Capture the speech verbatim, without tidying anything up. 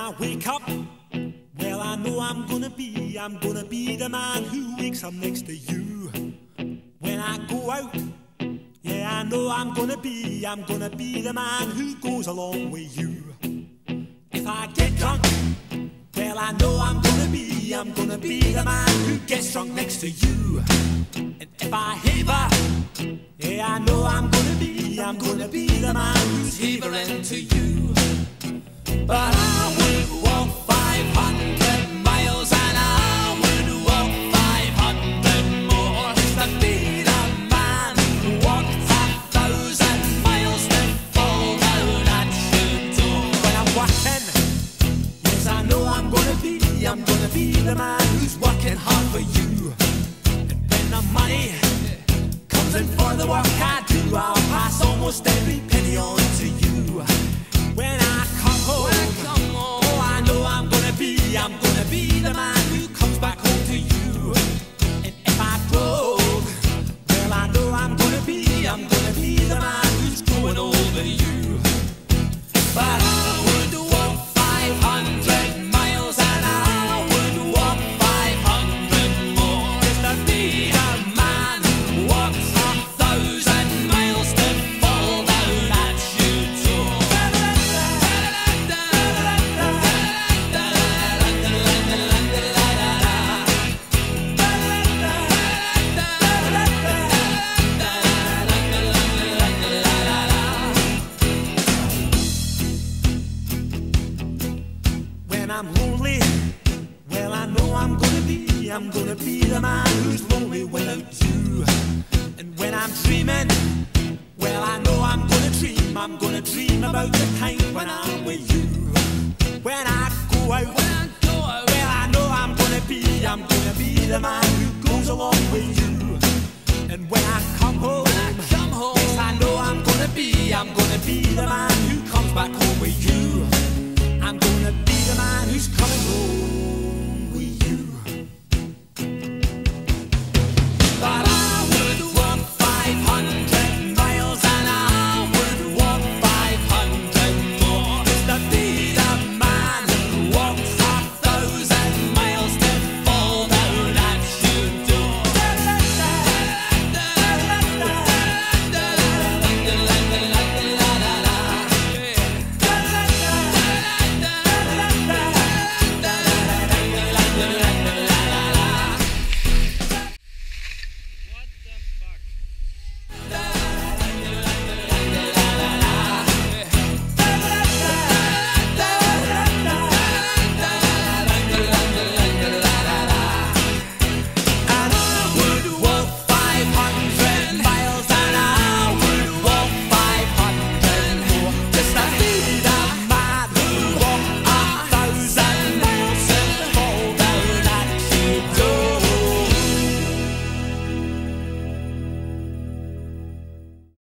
I wake up, well, I know I'm gonna be, I'm gonna be the man who wakes up next to you. When I go out, yeah, I know I'm gonna be, I'm gonna be the man who goes along with you. If I get drunk, well, I know I'm gonna be, I'm gonna be the man who gets drunk next to you. And if I heaver, yeah, I know I'm gonna be, I'm gonna be the man who's heavering to you. But I would walk five hundred miles and I would walk five hundred more just to be the man who walked a thousand miles to fall down at your door. When I'm working, yes, I know I'm gonna be, I'm gonna be the man who's working hard for you. And when the money comes in for the work I do, I'll pass almost every penny on to you. When I come home, oh, I know I'm gonna be, I'm gonna be the man who comes back home to you. And if I drove, well, I know I'm gonna be, I'm gonna be the man who's growing over you. But I would walk five hundred miles and I would walk five hundred more just to be the man who walks a thousand miles to fall down at your door. When I'm lonely, well, I know I'm gonna be, I'm gonna be the man who's lonely without you. And when I'm dreaming, well, I know I'm gonna dream, I'm gonna dream about the time when I'm with you. When I go out, when I go out, well, I know I'm gonna be, I'm gonna be the man who goes along with you. And when I come home, when I come home, yes, I know I'm gonna be, I'm gonna be the man who comes back home with you. I'm gonna be the man who's coming